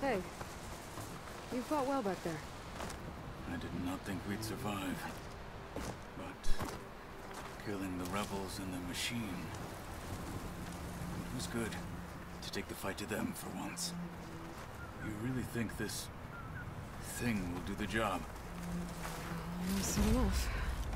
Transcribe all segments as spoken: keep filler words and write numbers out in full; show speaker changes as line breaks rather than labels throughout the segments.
Hey. You fought well back there.
I did not think we'd survive. But killing the rebels and the machine, it was good to take the fight to them for once. You really think this thing will do the job?
Soon enough.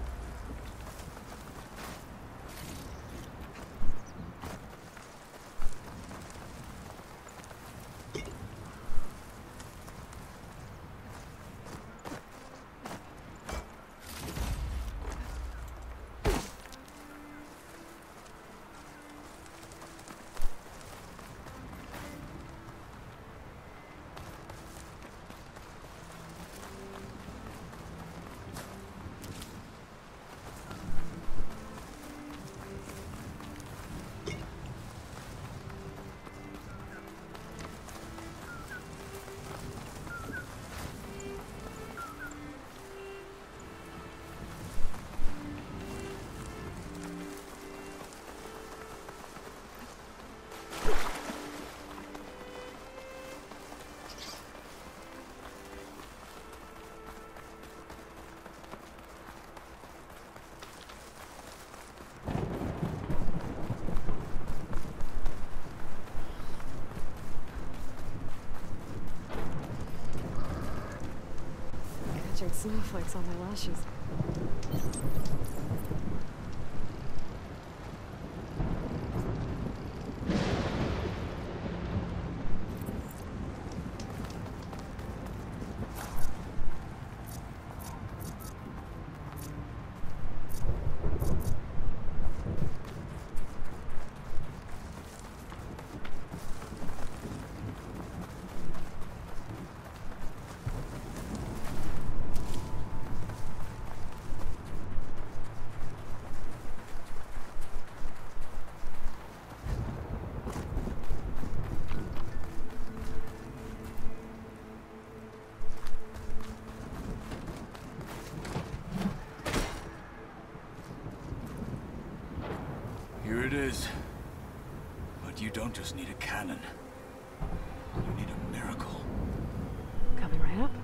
Catching snowflakes on my lashes.
Here it is. But you don't just need a cannon. You need a miracle.
Coming right up.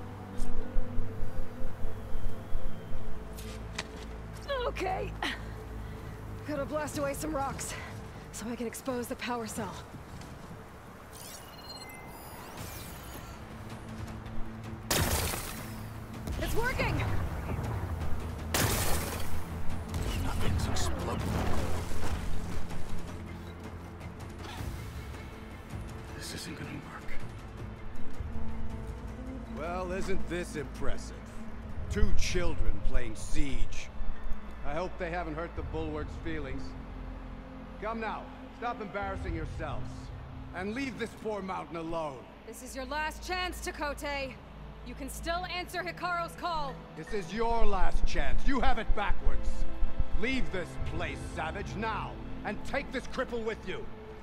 Okay. Gotta blast away some rocks, so I can expose the power cell. It's working!
Nothing's exploding. This isn't gonna work.
Well, isn't this impressive? Two children playing siege. I hope they haven't hurt the Bulwark's feelings. Come now, stop embarrassing yourselves. And leave this poor mountain alone.
This is your last chance, Chakotay. You can still answer Hikaro's call.
This is your last chance. You have it backwards. Leave this place, Savage, now. And take this cripple with you.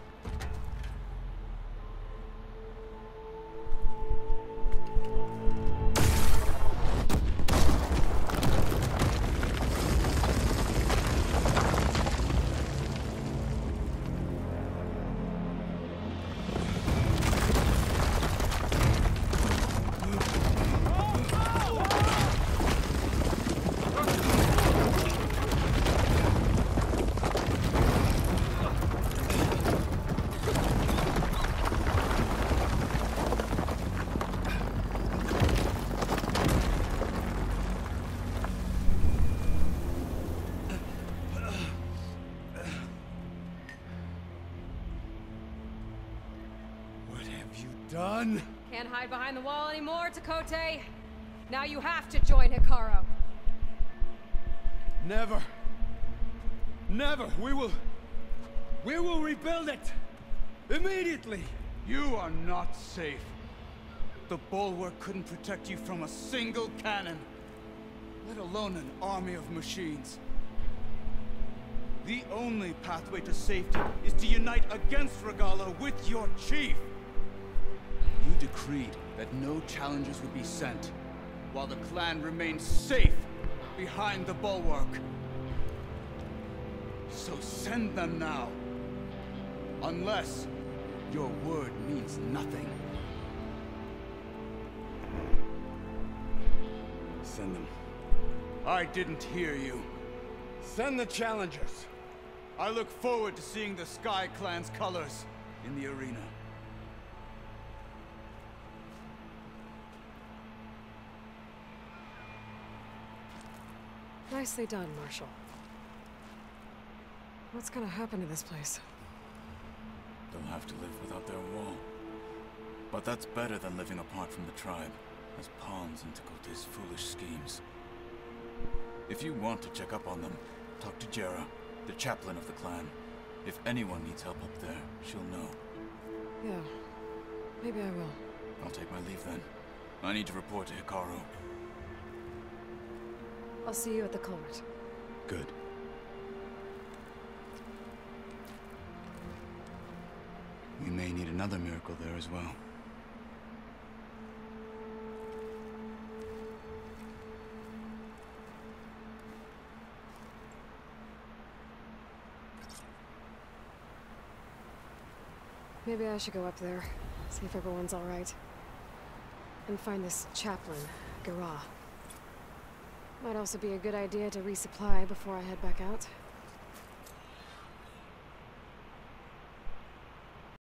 Done?
Can't hide behind the wall anymore, Chakotay. Now you have to join Hikaro.
Never. Never. We will... We will rebuild it. Immediately.
You are not safe. The Bulwark couldn't protect you from a single cannon, let alone an army of machines. The only pathway to safety is to unite against Regalla with your chief. You decreed that no challengers would be sent, while the clan remained safe behind the Bulwark. So send them now. Unless your word means nothing.
send them.
I didn't hear you.
Send the challengers.
I look forward to seeing the Sky Clan's colors in the arena.
Nicely done, Marshal. What's gonna happen to this place?
They'll have to live without their wall. But that's better than living apart from the tribe, as pawns in Tekote's foolish schemes. If you want to check up on them, talk to Jera, the chaplain of the clan. If anyone needs help up there, she'll know.
Yeah, maybe I will.
I'll take my leave then. I need to report to Hikaru.
I'll see you at the culvert.
Good. We may need another miracle there as well.
Maybe I should go up there, see if everyone's all right. And find this chaplain, Garah. Might also be a good idea to resupply before I head back out.